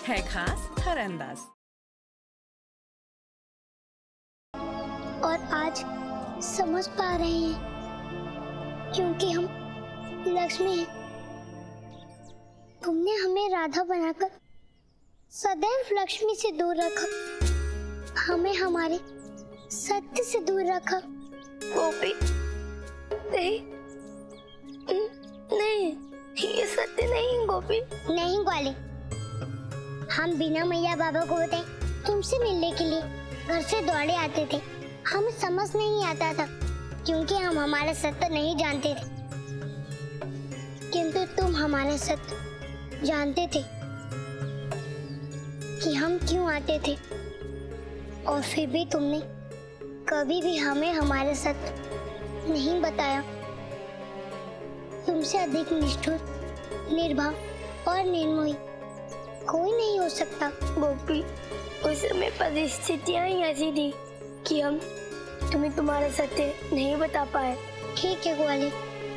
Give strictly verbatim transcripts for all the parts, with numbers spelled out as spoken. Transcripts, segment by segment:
है खास हर अंदाज। और आज समझ पा रहे हैं क्योंकि हम लक्ष्मी हैं। तुमने हमें राधा बनाकर सदैव लक्ष्मी से दूर रखा, हमें हमारे सत्य से दूर रखा। गोपी, नहीं नहीं, ये सत्य नहीं गोपी। नहीं ग्वाले, हम बिना मैया बाबा को बताए तुमसे मिलने के लिए घर से दौड़े आते थे। हमें समझ नहीं आता था क्योंकि हम हमारा सत्य नहीं जानते थे, किंतु तुम हमारा सत्य जानते थे कि हम क्यों आते थे, और फिर भी तुमने कभी भी हमें हमारे सत्य नहीं बताया। तुमसे अधिक निष्ठुर, निर्भय और निर्मोही कोई नहीं हो सकता। गोपी, उस समय परिस्थितियां ही ऐसी थी कि हम तुम्हें तुम्हारा सत्य नहीं बता पाए। ठीक है ग्वाले।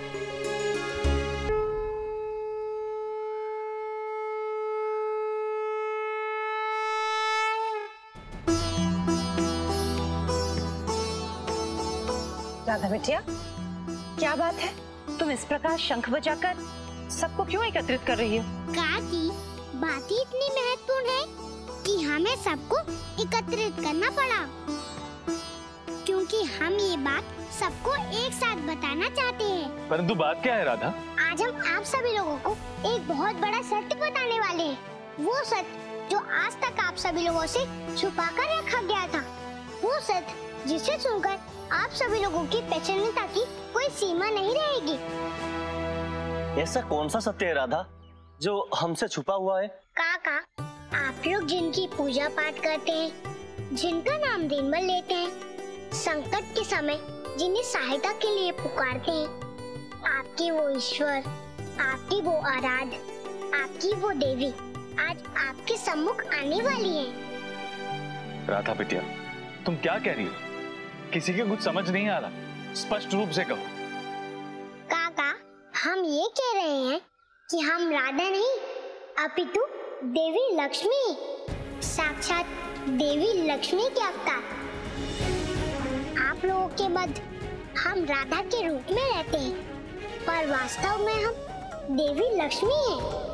राधा बिटिया, क्या बात है? तुम इस प्रकार शंख बजाकर सबको क्यों एकत्रित कर रही हो? काकी, बात ही इतनी महत्वपूर्ण है कि हमें सबको एकत्रित करना पड़ा, क्योंकि हम ये बात सबको एक साथ बताना चाहते हैं। परंतु बात क्या है राधा? आज हम आप सभी लोगों को एक बहुत बड़ा सत्य बताने वाले हैं। वो सत्य जो आज तक आप सभी लोगों से छुपा कर रखा गया था। वो सत्य जिसे सुनकर आप सभी लोगों की प्रसन्नता की कोई सीमा नहीं रहेगी। ऐसा कौन सा सत्य है राधा जो हमसे छुपा हुआ है? काका, आप लोग जिनकी पूजा पाठ करते हैं, जिनका नाम दिन भर लेते हैं, संकट के समय जिन्हें सहायता के लिए पुकारते हैं, आपकी वो ईश्वर, आपकी वो आराध, आपकी वो देवी आज आपके सम्मुख आने वाली है। राधा बिटिया, तुम क्या कह रही हो? किसी के कुछ समझ नहीं आ रहा, स्पष्ट रूप से कहो। काका, हम ये कह रहे हैं कि हम राधा नहीं अपितु देवी लक्ष्मी, साक्षात देवी लक्ष्मी के अवतार। आप लोगों के मध्य हम राधा के रूप में रहते हैं, पर वास्तव में हम देवी लक्ष्मी हैं।